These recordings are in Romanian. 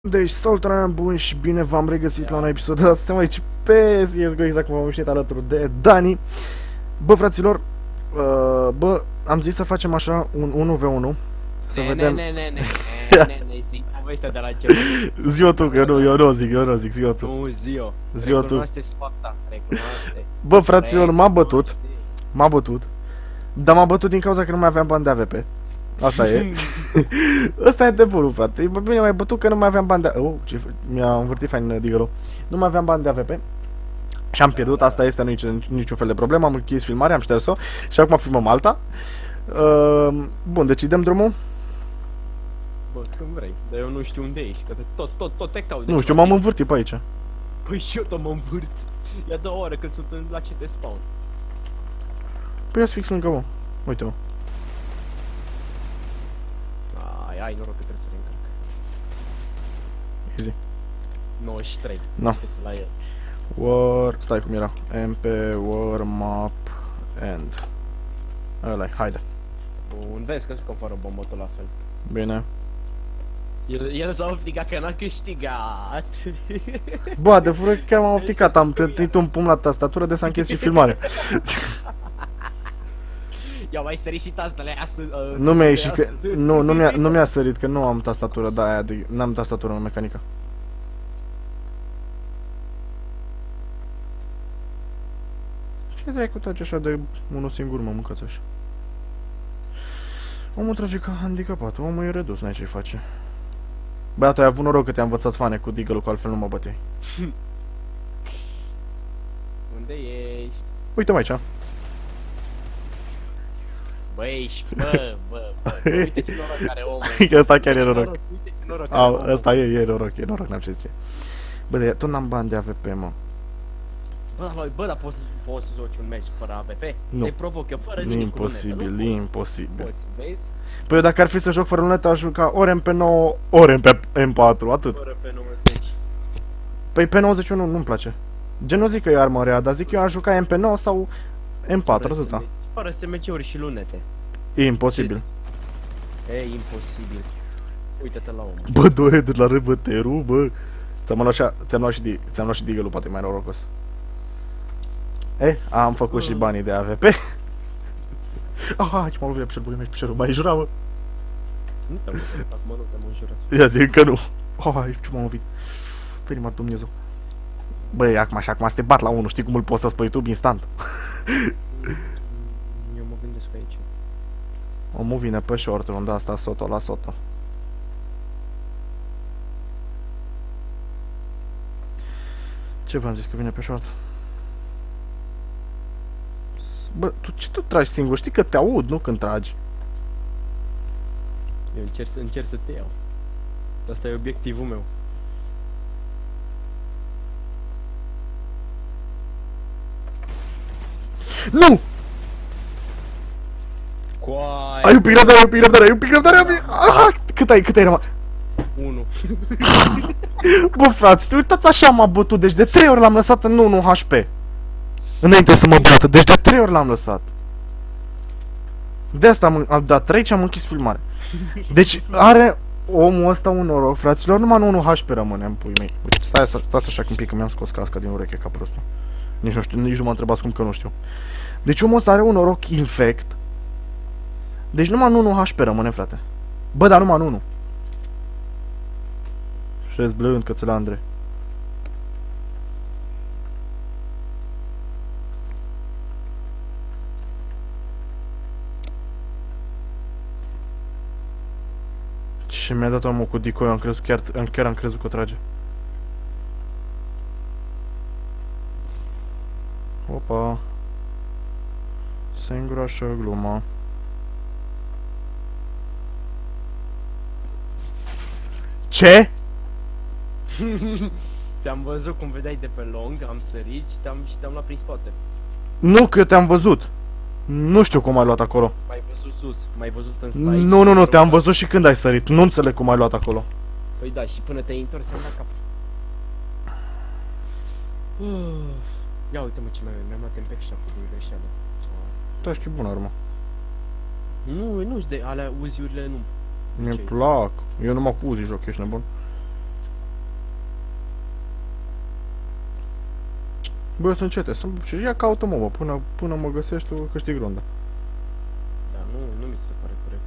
Deci, salutare, bun și bine v-am regăsit la un episod. Suntem aici pe CSGO, exact cum am ieșit alături de Dani. Bă, fraților, bă, am zis să facem așa un 1v1. Să vedem... zic povestea de la început. Zi-o tu, că eu nu zic, zi-o tu. Nu, zi-o. Zi-o tu. Recunoaște soarta, recunoaște. Bă, fraților, m-a bătut, dar m-a bătut din cauza că nu mai aveam bani de AVP. Asta e. Ăsta e adevărul, frate. Bă, bine, m-ai bătut că nu mai aveam bani de... Oh, ce... mi-a învârtit fain digălul. Nu mai aveam bani de AVP. Și am pierdut, asta este, nu niciun fel de problemă. Am închis filmarea, am șters-o. Și acum filmăm alta. Bun, deci dăm drumul. Bă, când vrei, dar eu nu știu unde ești, că tot te caut. Nu știu, m-am învârtit pe aici. Păi și eu tot mă învârt. Ia 2 ore când sunt la ce de spawn. Păi eu sunt fix lângă, mă. Uite-mă. Ai noroc că trebuie să reîncarc. Easy. 93. No. La el. War... Stai cum era. MP, War, Map, End. Ăla-i, haide. Bun, vezi că jucăm fără bombotul la fel. Bine. El s-a ofticat că n-a câștigat. Bă, adevărul că chiar m-am ofticat. Am trântit un pumn la tastatură de s-a închis și filmarea. Ia mai sărit și tastele astăzi. Nu mi-a ieșit că... Nu mi-a sărit că nu am tastatură de aia, n-am tastatură în mecanică. Ce dai cu trage așa de unul singur, mă, mâncați așa. Omul trage ca handicapat, omul e redus, n-ai ce-i face. Băiatul, ai avut noroc că te-a învățat fane cu deagle-ul, că altfel nu mă băteai. Unde ești? Uite-mă aici. Bă, ești, bă, uite ce noroc are omul. Că ăsta chiar e noroc. Uite ce noroc are omul. Ăsta e noroc, n-am ce zice. Bă, de tot n-am bani de AVP, mă. Bă, dar poți să joci un match fără AVP? Nu. Te provoc eu fără nimic cu lunetă, nu? Imposibil. Poți, vezi? Păi eu dacă ar fi să joc fără lunetă, aș juca ori MP9, ori MP4, atât. Fără pe 90. Păi P91 nu-mi place. Gen, nu zic că e armă rea, dar zic eu aș juca MP9 sau M4, atâta. Fără SMG-uri și lunete. E imposibil. E imposibil. Uită-te la om. Bă, 2 head-uri la răbăteru, bă. Ți-am luat și deagle-ul, poate mai norocos. Am făcut și banii de AVP. Ce m-am lovit la picior, băi, mergi piciorul, mai jura, mă. Nu te-am înjurat, acum nu te-am înjurat. Ia zic că nu. Ce m-am lovit. Ferimar Dumnezeu. Băi, acum să te bat la 1, știi cum îl poți să pe YouTube instant. Eu mă gândesc aici. Omul vine pe short, runda asta, Soto la Soto. Ce v-am zis că vine pe short? Bă, ce tu tragi singur? Știi că te aud, nu când tragi. Eu încerc să te iau. Asta e obiectivul meu. Nu! Coai! Ai un pic răbdare, Cât ai rămas? 1. Bă, frați, uitați așa m-a bătut, deci de 3 ori l-am lăsat în 1 HP. Înainte să mă bată, deci de 3 ori l-am lăsat. De asta am dat 3 și am închis filmarea. Deci are omul ăsta un noroc, fraților, numai în 1 HP rămâne în pui mei. Uite, stați așa un pic, că mi-am scos casca din ureche ca prostul. Nici nu știu, nici nu mă întrebați cum, că nu știu. Deci omul ăsta are un noroc infect. Deci numai în 1 HP rămâne, frate. Bă, dar numai în 1. Și-s blând, cățele Andre. Și mi-a dat omul cu decoy, am crezut chiar am crezut că trage. Opa. Se îngroașă gluma. Ce? Te-am văzut cum vedeai de pe long, am sărit și te-am luat prin spate. Nu, că eu te-am văzut. Nu știu cum ai luat acolo. M-ai văzut sus, m-ai văzut în site. Nu, te-am văzut și când ai sărit. Nu înțeleg cum ai luat acolo. Păi da, și până te-ai întors am dat cap. Ia uite-mă ce mi-am luat impact shot-ul din greșeală. Da, știi bună armă. Nu știu de alea uziurile, nu. Mi-e plac. Eu numai cu Uzi joc, ești nebun. Bă, sunt cete, și ia caută-mă, mă, până mă găsești, tu câștig runda. Da, nu mi se pare corect.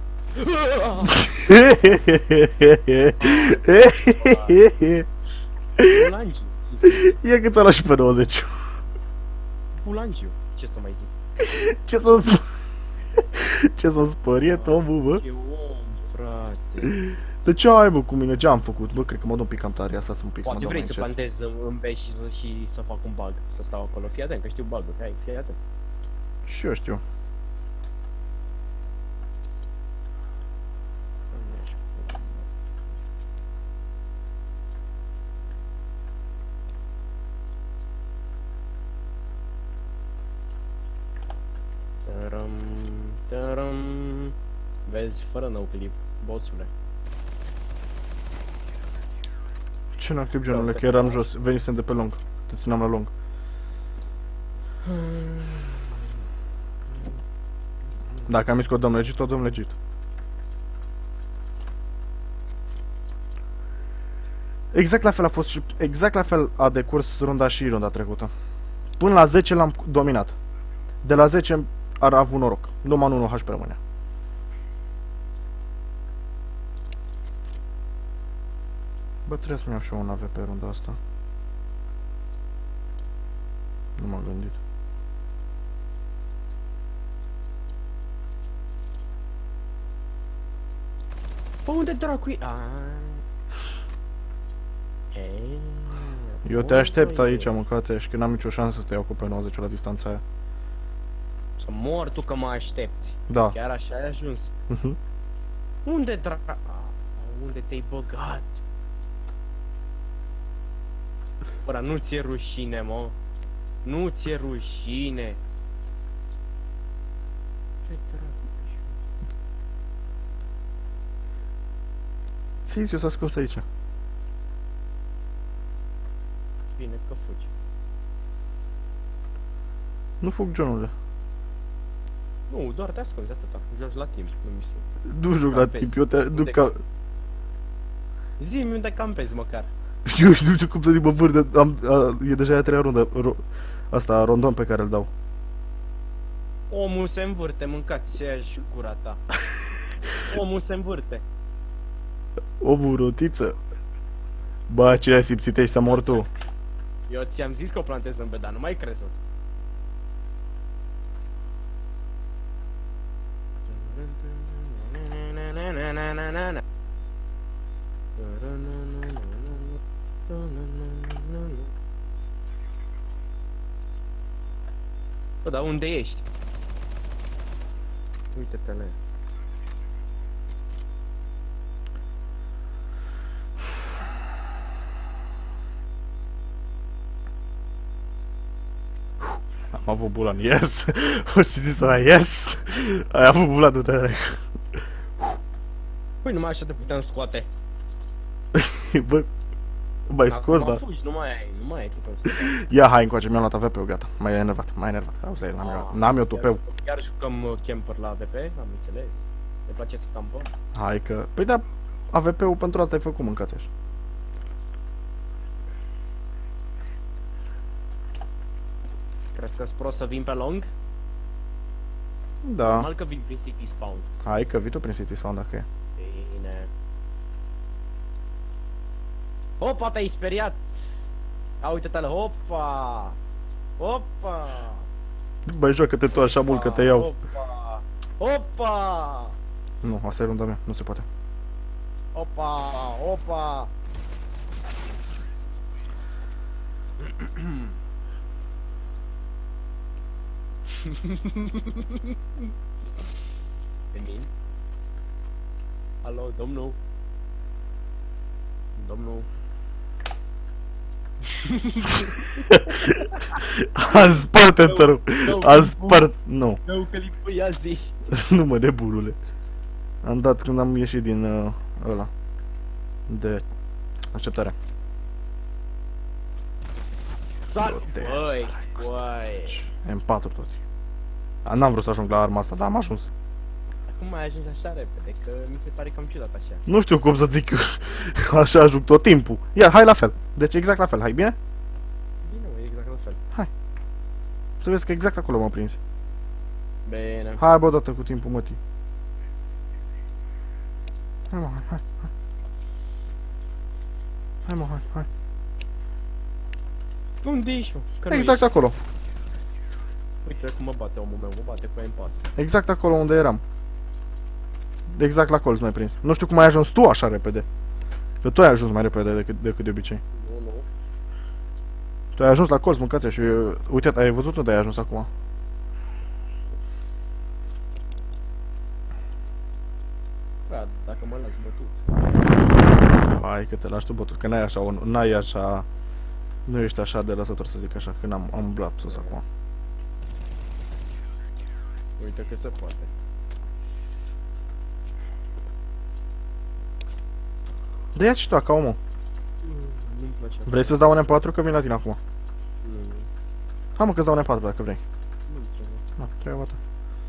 Bulangiu. Ia că ți-a luat și pe 90. Bulangiu. Ce să mai zic? Ce să-mi spun? Ce să-mi spărie, omul, bă? E om, frate. De ce ai, bă, cu mine? Ce am făcut? Bă, cred că mă dau un pic cam tare, asta să un pic, să mă Poate dau mai vrei să încet. plantez în beci și să fac un bug, să stau acolo. Fii atent, că știu bug-uri. Hai, fii atent. Și eu știu. Taram, taram. Vezi, fără nou clip, bossule. Ce n-a clip, genule, că eram jos, venisem de pe lung. Te țineam la lung. Dacă am zis că o dăm legit, o dăm legit. Exact la fel a fost și exact la fel a decurs runda și runda trecută. Până la 10 l-am dominat. De la 10 ar avut noroc. Numai 1 HP rămânea. Bă, trebuie să-mi iau și eu un AV pe runda asta. Nu m-am gândit. Bă, unde dracu e? Eu te aștept aici, mâncate, și că n-am nicio șansă să te iau cu pe 90 la distanța aia. Să mor tu că mă aștepți. Da. Chiar așa ai ajuns. Unde unde te-ai băgat? Bă, dar nu ți-e rușine, mă. Nu ți-e rușine. Ce dracu? Ți-i eu s-a scos aici. Bine că fugi. Nu fug, Johnule. Nu, doar te ascunzi atâta. Joci la timp, nu mi se... Nu joc la Campezi. timp, eu te duc Unde ca... Zi-mi unde campezi măcar. Eu nu știu cum să zic, mă vârde, e deja a treia rundă, asta, rondon pe care îl dau. Omul se învârte, mâncați ce ai și gura ta. Omul se învârte. O rotiță. Bă, ce ai simțit aici să mor tu? Eu ți-am zis că o plantez în bed, dar nu mai crezut. Bă, dar unde ești? Uite-te la el. Am avut bulan, yes! O și zis ăla, yes! Ai avut bulan, du-te direct. Păi numai așa te puteam scoate. Bă, m-ai scos, da? Fugi, nu mai ai tipul ăsta. Ia, hai încoace, mi-am luat AVP-ul, gata. M-ai enervat. Auzi, n-am eu tupeu. Chiar jucăm camper la AVP, am înțeles. Ne place să campăm. Hai că... Păi da, AVP-ul pentru asta ai făcut, mâncați așa. Crezi că-s prost să vin pe long? Da. Normal că vin prin City Spawn. Hai că vii tu prin City Spawn dacă e. Bine. Hopa, te-ai speriat! A, uite-te la hopa! Hopa! Băi, joacă-te tu așa mult că te iau. Hopa! Hopa! Nu, asta e runda mea, nu se poate. Hopa! Hopa! Emin? Alo, domnul? Domnul? Am spart enter-ul. Am spart. Nu. Nu, că li ia zi. Nu mă, nebunule. Am dat când am ieșit din ăla. De așteptare. Sal! Băi, băi. M4 tot. N-am vrut să ajung la arma asta, dar am ajuns. Cum ai ajuns așa repede? Că mi se pare cam ciudat așa. Nu știu cum să zic eu. Așa ajung tot timpul. Ia, hai la fel. Deci exact la fel, hai bine? Bine, mă, exact la fel. Să vezi că exact acolo m-am prins. Bine. Hai bă, odată cu timpul mătii. Hai mă, hai. Hai mă, hai. Unde ești, mă? Că nu Exact ești. acolo. Uite cum mă bate omul meu, mă bate cu M4. Exact acolo unde eram. Exact la colț m-ai prins. Nu știu cum ai ajuns tu așa repede. Că tu ai ajuns mai repede decât de obicei. Nu. Tu ai ajuns la colț, mâncați și uite, ai văzut unde ai ajuns acum. Frate, dacă mă las bătut. Hai că te lași tu bătut, că n-ai așa, n-ai așa... Nu ești așa de lăsător să zic așa, că am umblat sus acum. Uite că se poate. Dă-ia și tu, ca omul. Nu-mi place. Vrei să-ți dau un M4 că vin la tine acum? Nu. Hai mă că-ți dau un M4 dacă vrei. Nu trebuie. Da, treaba ta.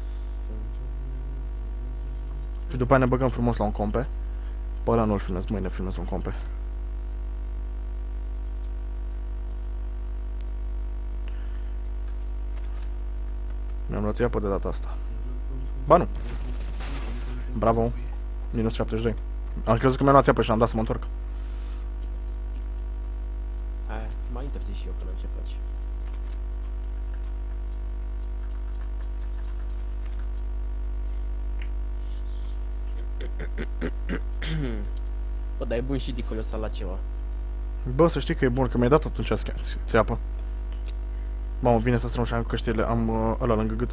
Și după aia ne băgăm frumos la un compe. Pe ăla nu-l filmez, mâine filmez un compe. Mi-am luat iapă de data asta. Ba nu. Bravo. Minus 72. Am crezut că mi-am luat iapă și am dat să mă întorc. Aia, mai interzic și eu până ce faci. Bă, dar e bun și dicolul ăsta la ceva. Bă, să știi că e bun, că mi-ai dat atunci țeapă. Mamă, vine să strâng și am căștile, am ăla lângă gât.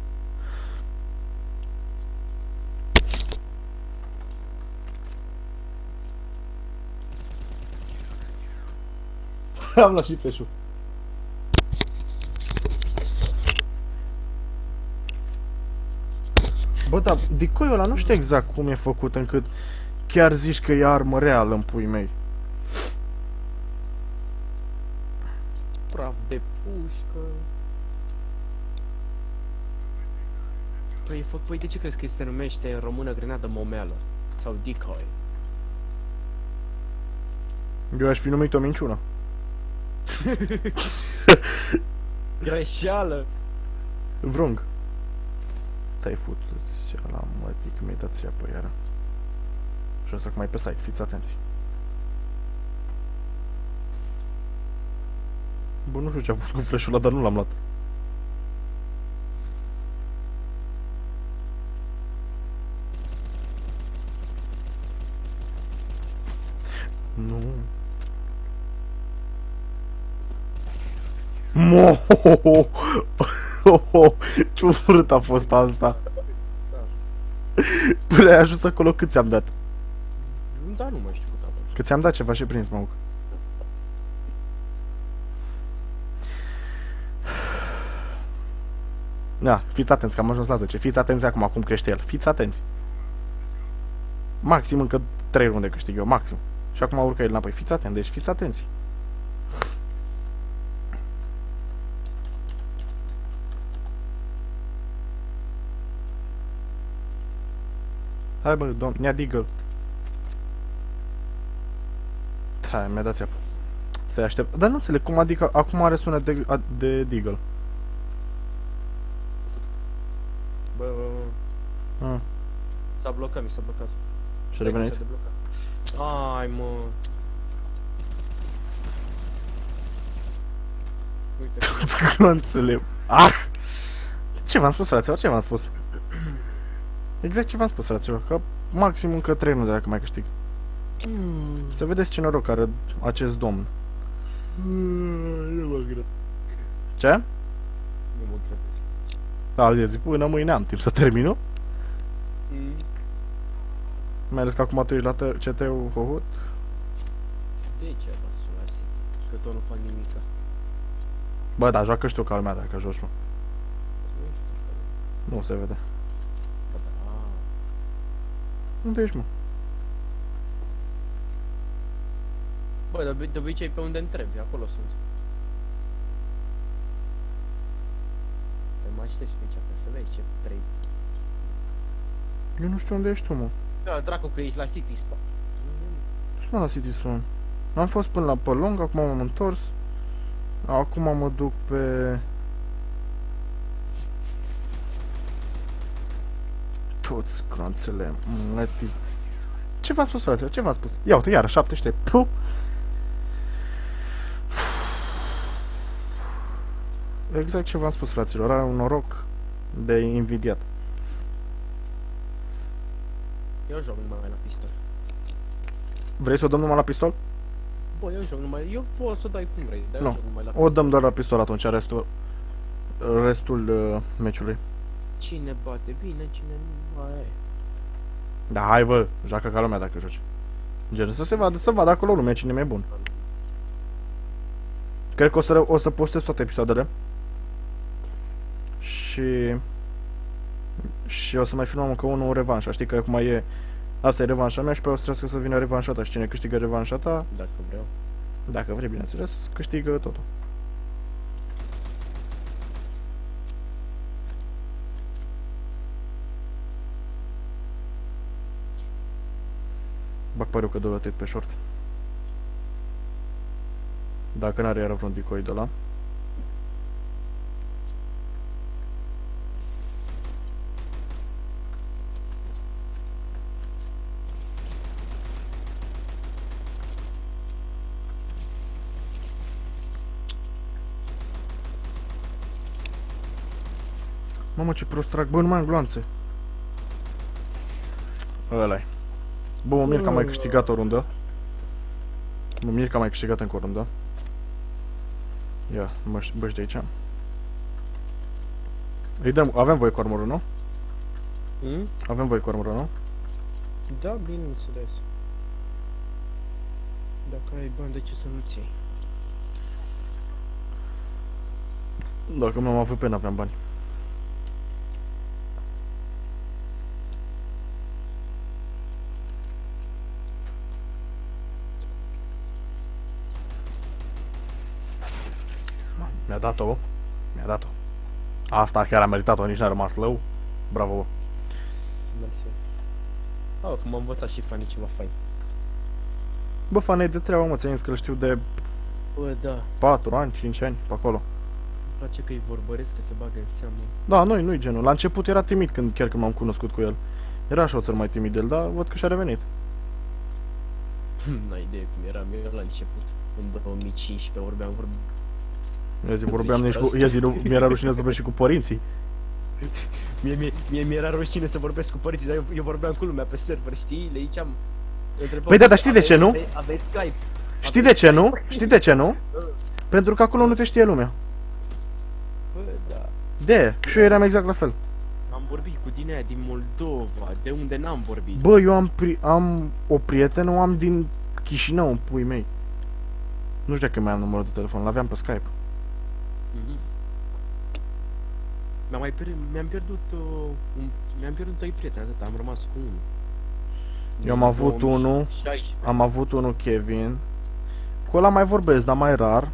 Am luat și flash-ul. Bă, dar decoiul ăla nu știu exact cum e făcut încât chiar zici că e armă reală în pui mei. Praf de pușcă. Păi de ce crezi că se numește în română grenadă momeală? Sau decoy? Eu aș fi numit o minciună. Greșeală! Vrung. Te-ai făcut la mătii că mi-ai dat țiapă iară. Și o să mai pe site, fiți atenți. Bă, nu știu ce a fost cu flash-ul ăla, dar nu l-am luat. Nu. Ce urât a fost asta. Până ai ajuns acolo, cât ți-am dat? Da, nu mai știu cât a fost. Că ți-am dat ceva și prins, mă. Da, fiți atenți că am ajuns la 10. Fiți atenți acum cum crește el. Fiți atenți. Maxim încă 3 runde câștig eu, maxim. Și acum urcă el înapoi. Fiți atenți, deci fiți atenți. Hai bă, domn, ne-a Deagle. Hai, mi-a dat țeapă. Să-i aștept. Dar nu înțeleg cum adică acum are sunet de Deagle. Bă, s-a blocat, mi s-a blocat. Și-a revenit? Ai, mă. Uite. Nu înțeleg. Ah! Ce v-am spus, fraților? Ce v-am spus? Exact ce v-am spus, fraților. Că maxim încă 3 runde dacă mai câștig. Să vedeți ce noroc are acest domn. Nu mă cred. Ce? Nu mă cred. Da, zic, până mâine am timp să termin, nu? Mai ales că acum tu ești la CT-ul Hohut. De ce a dat la City? Că tot nu fac nimica. Bă, da, joacă și tu ca lumea dacă joci, mă. Nu se vede. Bă, da. Unde ești, mă? Bă, de obicei pe unde întrebi, acolo sunt. Te mai aștepți pe aici, ca să vezi ce trei. Eu nu știu unde ești tu, mă. Da, dracu că ești la City Spa. Sunt la City Spawn. Am fost până la Pălong, acum m-am întors. Acum mă duc pe... Toți cronțele mătii. Ce v-am spus, fraților? Ce v-am spus? Ia uite, iară, 73. Puh! Exact ce v-am spus, fraților. Are un noroc de invidiat. Eu joc numai la pistol. Vrei să o dăm numai la pistol? Bă, eu joc numai... Eu pot să dai cum vrei, dar eu Nu. joc numai la O pistol. dăm doar la pistol atunci, restul meciului. Cine bate bine, cine nu mai e. Da, hai bă, joacă ca lumea dacă joci. Gen, să vadă acolo lumea cine e mai bun. Cred că o să postez toate episoadele. Și o să mai filmăm încă unul revanșa. Știi că acum e... Asta e revanșa mea și pe o să trebuie să vină revanșa ta. Și cine câștigă revanșa ta, Dacă vreau. dacă vrei, bineînțeles, câștigă totul. Bag pariu că dă la pe short. Dacă n-are iară vreun decoy de la. Mamă, ce prost trag. Bă, nu mai am gloanțe. Ăla-i. Bă, mă mir că am mai câștigat o rundă. Mă mir că am mai câștigat încă o rundă. Ia, băși de aici. Îi dăm, avem voie cu armorul, nu? Avem voie cu armorul, nu? Da, bineînțeles. Dacă ai bani, de ce să nu-ți iei? Dacă nu am avut pe n-aveam bani. Mi-a dat-o. Mi-a dat-o. Asta chiar a meritat-o, nici n-a rămas lău. Bravo, bă. Mersi. Cum am învățat și fanii ceva fain. Bă, fanei de treabă, mă, ți-am zis că îl știu de Bă, da. 4 ani, 5 ani, pe acolo. Îmi place că îi vorbăresc, că se bagă în seamă. Da, nu-i genul. La început era timid chiar când m-am cunoscut cu el. Era și o țăr mai timid el, dar văd că și-a revenit. N-ai idee cum eram eu la început. În 2015 vorbeam. Vorbeam nici cu... mi-era rușine să vorbesc și cu părinții. Mie mi-era rușine să vorbesc cu părinții, dar eu vorbeam cu lumea pe server, știi? Le ziceam... Păi da, dar știi de ce nu? Aveți Skype. Știi de ce nu? Știi de ce nu? Pentru că acolo nu te știe lumea. Bă, da. De, și eu eram exact la fel. Am vorbit cu din aia din Moldova, de unde n-am vorbit. Bă, eu am o prietenă, o am din Chișinău, în pui mei. Nu știu dacă mai am numărul de telefon, l-aveam pe Skype. Mi-am pierdut doi prieteni, atât, am rămas cu unul. Eu am avut unul Kevin. Cu ăla mai vorbesc, dar mai rar.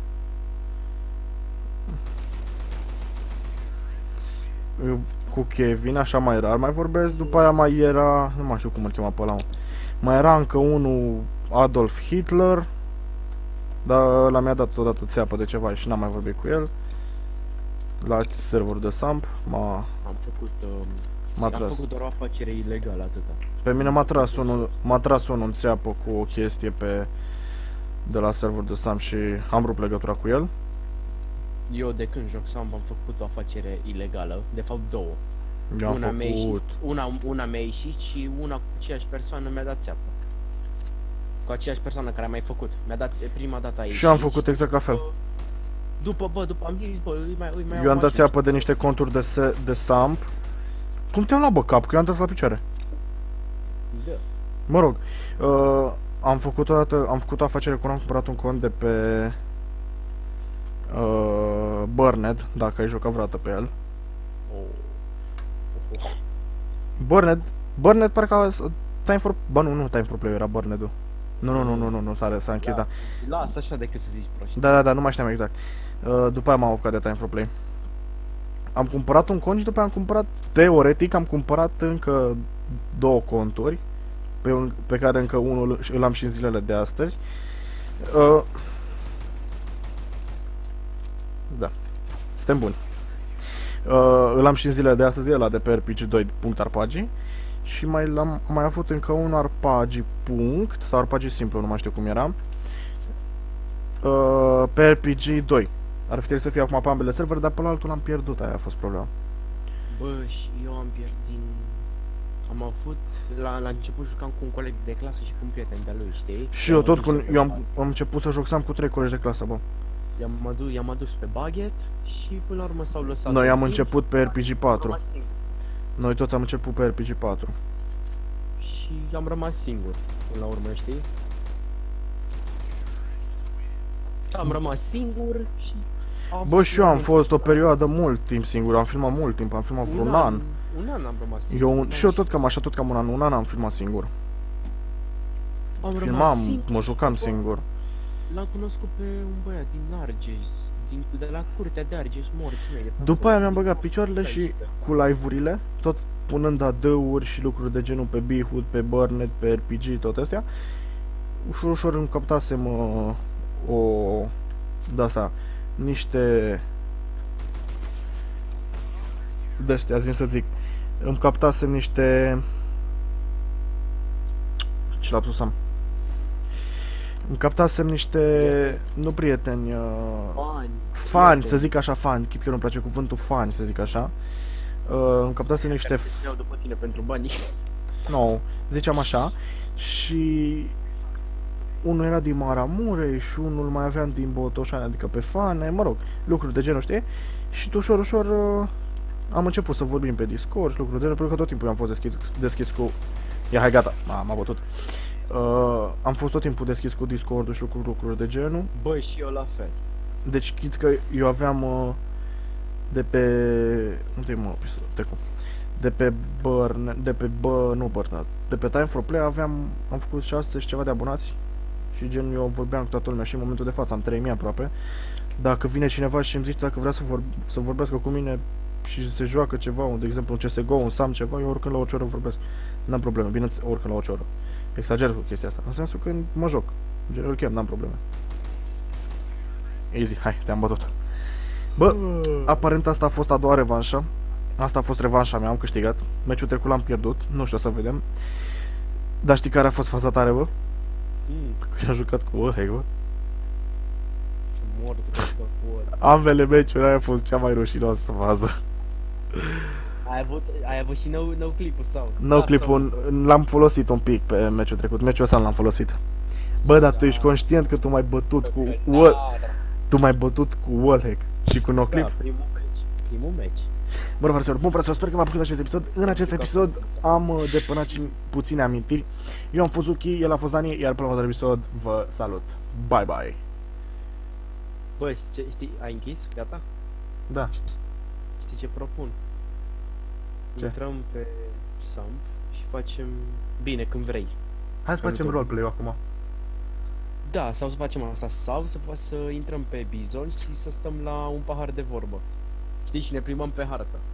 Eu, cu Kevin, așa mai rar mai vorbesc. După aia mai era, nu mai știu cum îl chema pe ăla. Mai era încă unul Adolf Hitler. Dar ăla mi-a dat odată țeapă de ceva și n-am mai vorbit cu el. La serverul de Samp am făcut doar o afacere ilegală, atâta. Pe mine m-a tras unul în țeapă cu o chestie de la serverul de Samp și am rupt legătura cu el. Eu de când joc Samp am făcut o afacere ilegală, de fapt două. Una mi-a ieșit și una cu aceeași persoană mi-a dat țeapă. Cu aceeași persoană care a mai făcut. Mi-a dat prima dată aici. Și eu am făcut exact la fel. După am zis, bă, îi mai eu am dat țeapă de niște conturi de Samp. Cum te-am luat, bă, cap? Că eu am dat la picioare. Da. Mă rog, am făcut o afacere cu am cumpărat un cont de pe Burned, dacă ai jucat vreodată pe el. Burned parcă Time for... Bă, nu Time for Play, era Burned-ul. Nu, s-a închis, da. Lasă așa decât să zici proști. Da, nu mai știam exact. După aia m-am apucat de Time for Play. Am cumpărat un cont și după aia am cumpărat, teoretic, am cumpărat încă două conturi. Pe care încă unul îl am și în zilele de astăzi. Da, suntem buni. Îl am și în zilele de astăzi, ăla de pe RPG2.arpagi. Și am mai avut încă un arpagi punct, sau arpagi simplu, nu mai știu cum era. Pe RPG 2. Ar fi trebuit să fie acum pe ambele servere, dar pe la altul l-am pierdut, aia a fost problema. Bă, și eu am pierdut din... Am avut... La început jucam cu un coleg de clasă și cu un prieten de-a lui, știi? Și eu tot cu... Eu am început să joc sam cu 3 colegi de clasă, bă. I-am adus pe baghet și până la urmă s-au lăsat. Noi am început pe RPG 4. Noi toți am început pe RPG 4. Și am rămas singur, până la urmă, știi? Am rămas singur și... Bă, și eu am fost o perioadă mult timp singur, am filmat mult timp, am filmat vreun an. Un an am rămas singur. Și eu tot cam așa, tot cam un an am filmat singur. Filmam, mă jucam singur. L-am cunoscut pe un băiat din Argeș, de la curtea de Argeș, morți mei. După aia mi-am băgat picioarele și cu live-urile, tot punând AD-uri și lucruri de genul pe Bihud, pe Burnet, pe RPG, tot astea. Ușor, ușor îmi captasem de-asta, niște... de-astea, zim să zic. Îmi captasem niște... Ce lapsus am? Îmi captasem niște... nu prieteni... fani, să zic așa, fani. Chit că nu-mi place cuvântul fani, să zic așa. Îmi captasem niște... iau după tine pentru bani. Nu, ziceam așa. Și... unul era din Maramureș și unul mai aveam din Botoșani, adică pe fane, mă rog, lucruri de genul, știi? Și ușor, ușor am început să vorbim pe Discord și lucruri de genul, pentru că tot timpul am fost deschis cu... Ia, hai, gata, m-a bătut. Am fost tot timpul deschis cu Discord-ul și lucruri de genul. Băi, și eu la fel. Deci, chit că eu aveam de pe... unde-i mă, Tecu? De pe de pe Time for Play am făcut 6 și ceva de abonați. Și gen eu vorbeam cu toată lumea și în momentul de față am 3000 aproape. Dacă vine cineva și îmi zice dacă vrea să vorbească cu mine și se joacă ceva, de exemplu un CSGO, un SAM, ceva, eu oricând la orice oră vorbesc. N-am probleme, bine, oricând la orice oră. Exager cu chestia asta, în sensul că mă joc. Gen, îl chem, n-am probleme. Easy, hai, te-am bătut. Bă, aparent asta a fost a doua revanșă. Asta a fost revanșa mea, am câștigat. Meciul trecut l-am pierdut, nu știu, să vedem. Dar știi care a fost faza tare, bă? Că i-am jucat cu Wallhack, bă. Să mor cu Wallhack. Ambele meciuri aia a fost cea mai rușinoasă fază. Ai avut și nou clipul sau? Nou clipul, l-am folosit un pic pe meciul trecut, meciul ăsta l-am folosit. Bă, dar tu ești conștient că tu m-ai bătut cu Tu m-ai bătut cu Wallhack și cu no clip? Da, primul meci. Bă, fraților, bun, fraților, sper că v-a plăcut acest episod. În acest episod am depănat puține amintiri. Eu am fost Zuki, el a fost Dani, iar până la următorul episod vă salut. Bye, bye. Bă, știi, ai închis? Gata? Da. Știi ce propun? Ce? Intrăm pe Samp și facem bine când vrei. Hai să facem roleplay acum. Da, sau să facem asta, sau să intrăm pe Bizon și să stăm la un pahar de vorbă. Știi, și ne plimbăm pe hartă.